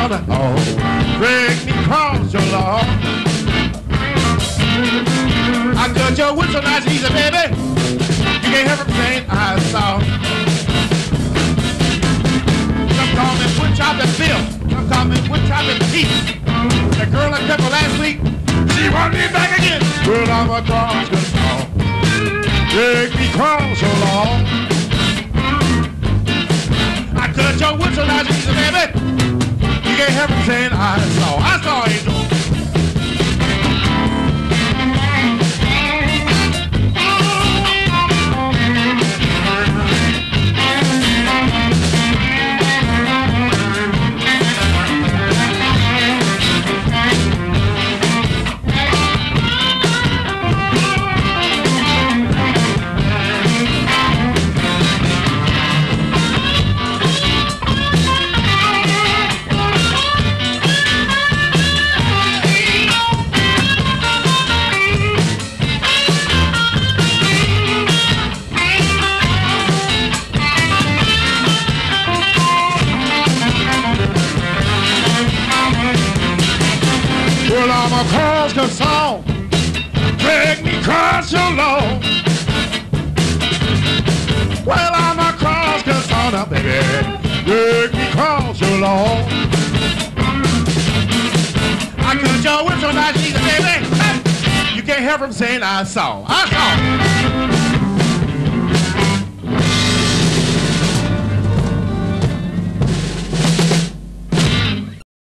gonna drag me across your lawn. I cut your whistle nice and easy, baby. You can't help from saying I saw. Some call me wood chopping Bill. Some call me wood chopping Pete. The girl I kept her last week, she want me back again. Well, I'm a cross the lawn. Drag me across your lawn. I cut your whistle nice and easy, baby. You can't help from saying I saw you doing. Well, I'm across the song, drag me across your lawn. Well, I'm across the song now, baby, drag me across your lawn. I cut your whistle nice and easy, baby. You can't help from saying I saw.